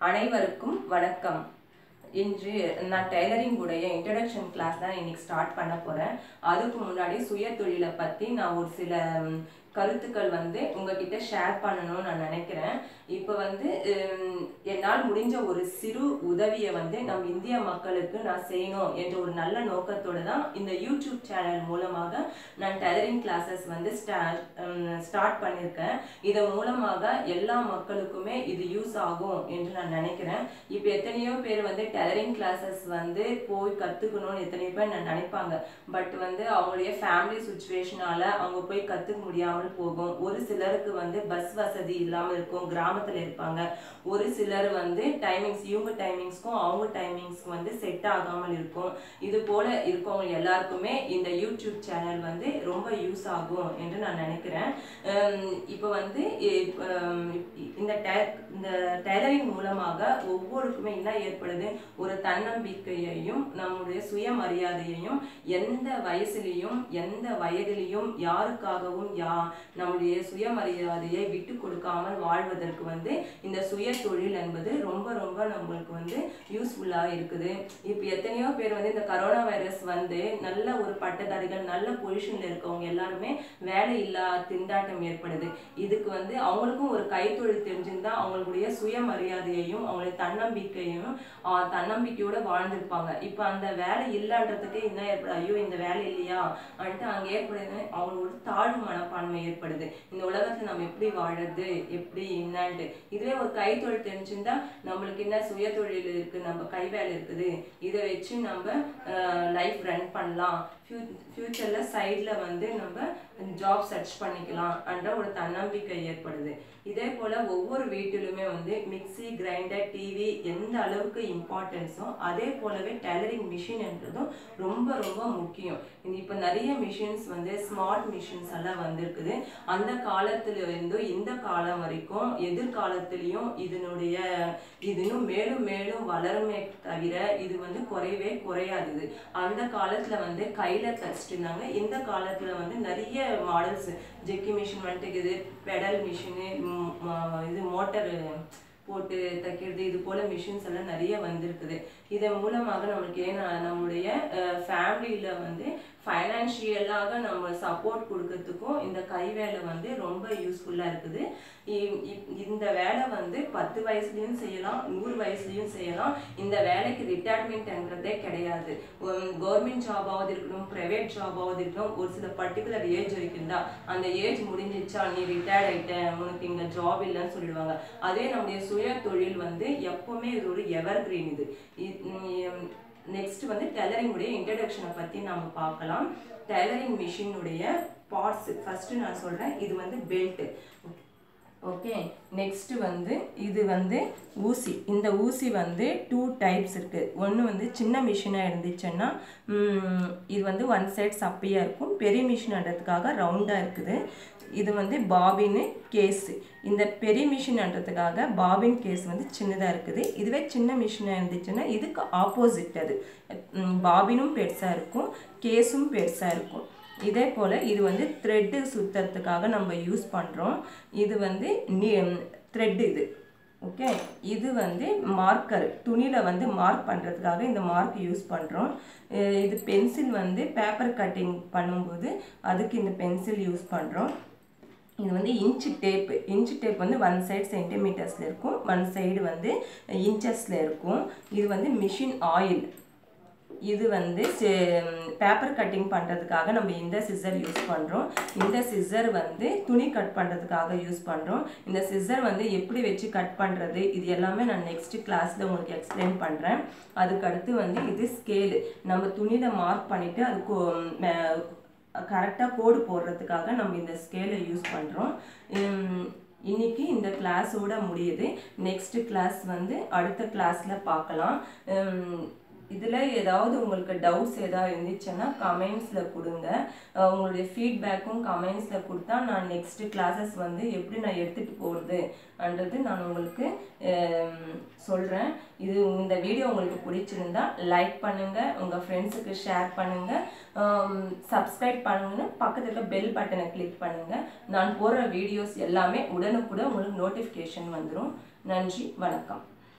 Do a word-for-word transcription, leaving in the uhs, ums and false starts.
அனைவருக்கும் வணக்கம். இன்று நான் டைலரிங் உடைய இன்ட்ரோடக்ஷன் கிளாஸ் தான் இன்னைக்கு ஸ்டார்ட் பண்ண போறேன். அதுக்கு முன்னாடி சுய தொழிலை பத்தி நான் ஒரு சில கருத்துக்கள் வந்து உங்ககிட்ட ஷேர் பண்ணணும்னு நான் நினைக்கிறேன். இப்போ வந்து என்னால் முடிஞ்ச ஒரு சிறு உதவியை வந்து நம் இந்திய மக்களுக்கு நான் செய்யணும் என்ற ஒரு நல்ல நோக்கத்தோடு தான் இந்த யூடியூப் சேனல் மூலமாக நான் டைலரிங் கிளாஸஸ் வந்து ஸ்டார்ட் பண்ணியிருக்கேன். இதன் மூலமாக எல்லா மக்களுக்குமே இது யூஸ் ஆகும் என்று நான் நினைக்கிறேன். இப்போ எத்தனையோ பேர் வந்து டைலரிங் கிளாஸஸ் வந்து போய் கற்றுக்கணும்னு எத்தனையோ பேர் நான் நினைப்பாங்க. பட் வந்து அவங்களுடைய ஃபேமிலி சுச்சுவேஷனால அவங்க போய் கற்றுக்க முடியாமல் போகும். ஒரு சிலருக்கு வந்து பஸ் வசதி இல்லாமல் இருக்கும், கிராமத்துல இருப்பாங்க. ஒரு சிலர் வந்து டைமிங்ஸ் இவங்க டைமிங்ஸ்க்கும் அவங்க டைமிங்ஸ்க்கும் வந்து செட் ஆகாமல் இருக்கும். இது போல இருக்கவங்க எல்லாருக்குமே இந்த யூடியூப் சேனல் வந்து ரொம்ப யூஸ் ஆகும் என்று நான் நினைக்கிறேன். இப்போ வந்து இந்த இந்த டைலரிங் மூலமாக ஒவ்வொருக்குமே என்ன ஏற்படுது, ஒரு தன்னம்பிக்கையையும் நம்முடைய சுயமரியாதையையும் எந்த வயசுலையும் எந்த வயதிலையும் யாருக்காகவும் யா நம்முடைய சுயமரியாதையை விட்டு கொடுக்காமல் வாழ்வதற்கு வந்து இந்த சுய தொழில் என்பது ரொம்ப ரொம்ப நம்மளுக்கு வந்து யூஸ்ஃபுல்லாக இருக்குது. இப்போ எத்தனையோ பேர் வந்து இந்த கரோனா வைரஸ் வந்து நல்ல ஒரு பட்டதாரிகள் நல்ல பொசிஷன்ல இருக்கவங்க எல்லாருமே வேலை இல்லா திண்டாட்டம் ஏற்படுது. இதுக்கு வந்து அவங்களுக்கும் ஒரு கைத்தொழில் தெரிஞ்சிருந்தா அவங்களுடைய சுயமரியாதையையும் அவங்களுடைய தன்னம்பிக்கையும் தன்னம்பிக்கையோட வாழ்ந்திருப்பாங்க. இப்போ அந்த வேலை இல்லைன்றதுக்கு என்ன ஏற்படுது, ஐயோ இந்த வேலை இல்லையா வந்துட்டு அங்கே ஏற்படுது அவங்களோட தாழ்வு மனப்பான்மை ஏற்படுது. இந்த உலகத்துல நம்ம எப்படி வாழறது எப்படி என்னன்ட்டு. இதுவே ஒரு கைத்தொழில் தெரிஞ்சிருந்தா நம்மளுக்கு என்ன சுய தொழில் இருக்கு, நம்ம கை வேலை இருக்குது, இதை வச்சு நம்ம லைஃப் ரன் பண்ணலாம், ஃபியூச்சர்ல சைட்ல வந்து நம்ம ஜாப் சர்ச் பண்ணிக்கலாம் என்ற ஒரு தன்னம்பிக்கை ஏற்படுது. இதே போல ஒவ்வொரு வீட்டிலுமே வந்து மிக்சி கிரைண்டர் டிவி எந்த அளவுக்கு இம்பார்ட்டன்ஸோ அதே போலவே டைலரிங் மிஷின் என்றதும் ரொம்ப ரொம்ப முக்கியம். இப்போ நிறைய மிஷின்ஸ் வந்து ஸ்மார்ட் மிஷின்ஸ் எல்லாம் வந்திருக்குது. அந்த காலத்துல இருந்து இந்த காலம் வரைக்கும் எதிர்காலத்திலையும் இதனுடைய இது இன்னும் மேலும் மேலும் வளருமே தவிர இது வந்து குறையவே குறையாது. அந்த காலத்துல வந்து கையில தச்சுட்டு இருந்தாங்க. இந்த காலத்துல வந்து நிறைய மாடல்ஸ் ஜெக்கி மிஷின் வந்துட்டு பெடல் மிஷினு இது மோட்டர் போட்டு தைக்கிறது இது போல மிஷின்ஸ் எல்லாம் நிறைய வந்திருக்குது. இதன் மூலமாக நம்மளுக்கு ஏன்னா நம்முடைய ஃபேமிலியில வந்து ஃபைனான்ஷியலாக நம்ம சப்போர்ட் கொடுக்கறதுக்கும் இந்த கை வேலை வந்து ரொம்ப யூஸ்ஃபுல்லா இருக்குது. இந்த வேலை வந்து பத்து வயசுலயும் செய்யலாம், நூறு வயசுலயும் செய்யலாம். இந்த வேலைக்கு ரிட்டையர்மெண்ட்ன்றதே கிடையாது. கவர்மெண்ட் ஜாபாவது இருக்கணும், பிரைவேட் ஜாபாவது இருக்கணும். ஒரு சில பர்டிகுலர் ஏஜ் வரைக்கும் தான். அந்த ஏஜ் முடிஞ்சிச்சா நீ ரிட்டையர்ட் ஆயிட்ட உனக்கு இங்க ஜாப் இல்லைன்னு சொல்லிடுவாங்க. அதே நம்முடைய சுய தொழில் வந்து எப்பவுமே இது ஒரு எவர் கிரீன். இது நெக்ஸ்ட் வந்து டைலரிங் உடைய இன்ட்ரோடக்ஷனை பத்தி நாம பார்க்கலாம். டைலரிங் மிஷின் உடைய பார்ட்ஸ் ஃபர்ஸ்ட் நான் சொல்றேன். இது வந்து பெல்ட். ஓகே, நெக்ஸ்ட் வந்து இது வந்து ஊசி. இந்த ஊசி வந்து டூ டைப்ஸ் இருக்குது. ஒன்று வந்து சின்ன மிஷினாக இருந்துச்சுன்னா இது வந்து ஒன் சைட் சப்பையாக இருக்கும். பெரிய மிஷின்ன்றதுக்காக ரவுண்டாக இருக்குது. இது வந்து பாபின்னு கேஸு. இந்த பெரிய மிஷின்ன்றதுக்காக பாபின் கேஸ் வந்து சின்னதாக இருக்குது. இதுவே சின்ன மிஷினாக இருந்துச்சுன்னா இதுக்கு ஆப்போசிட். அது பாபினும் பெருசாக இருக்கும், கேஸும் பெருசாக இருக்கும். இதே போல் இது வந்து த்ரெட்டு சுற்றுறதுக்காக நம்ம யூஸ் பண்ணுறோம். இது வந்து த்ரெட்டு இது. ஓகே, இது வந்து மார்க்கர், துணியில் வந்து மார்க் பண்ணுறதுக்காக இந்த மார்க் யூஸ் பண்ணுறோம். இது பென்சில் வந்து பேப்பர் கட்டிங் பண்ணும்போது அதுக்கு இந்த பென்சில் யூஸ் பண்ணுறோம். இது வந்து இன்ச்சு டேப்பு. இன்ச்சு டேப் வந்து ஒன் சைடு சென்டிமீட்டர்ஸில் இருக்கும், ஒன் சைடு வந்து இன்ச்சஸில் இருக்கும். இது வந்து மிஷின் ஆயில். இது வந்து பேப்பர் கட்டிங் பண்ணுறதுக்காக நம்ம இந்த சிசர் யூஸ் பண்ணுறோம். இந்த சிசர் வந்து துணி கட் பண்ணுறதுக்காக யூஸ் பண்ணுறோம். இந்த சிசர் வந்து எப்படி வச்சு கட் பண்ணுறது இது எல்லாமே நான் நெக்ஸ்ட் கிளாஸில் உங்களுக்கு எக்ஸ்பிளைன் பண்ணுறேன். அதுக்கடுத்து வந்து இது ஸ்கேலு. நம்ம துணியில் மார்க் பண்ணிவிட்டு அதுக்கு கரெக்டாக கோடு போடுறதுக்காக நம்ம இந்த ஸ்கேலை யூஸ் பண்ணுறோம். இன்னைக்கு இந்த கிளாஸோட முடியுது. நெக்ஸ்ட் கிளாஸ் வந்து அடுத்த கிளாஸில் பார்க்கலாம். இதில் ஏதாவது உங்களுக்கு டவுட்ஸ் ஏதாவது இருந்துச்சுன்னா கமெண்ட்ஸில் கொடுங்க. உங்களுடைய ஃபீட்பேக்கும் கமெண்ட்ஸில் கொடுத்தா நான் நெக்ஸ்ட்டு கிளாஸஸ் வந்து எப்படி நான் எடுத்துகிட்டு போகிறதுன்றது நான் உங்களுக்கு சொல்கிறேன். இது இந்த வீடியோ உங்களுக்கு பிடிச்சிருந்தா லைக் பண்ணுங்கள், உங்கள் ஃப்ரெண்ட்ஸுக்கு ஷேர் பண்ணுங்கள், சப்ஸ்கிரைப் பண்ணுங்க, பக்கத்தில் இருக்க பெல் பட்டனை கிளிக் பண்ணுங்கள். நான் போடுற வீடியோஸ் எல்லாமே உடனுக்குடன் உங்களுக்கு நோட்டிஃபிகேஷன் வந்துடும். நன்றி, வணக்கம்.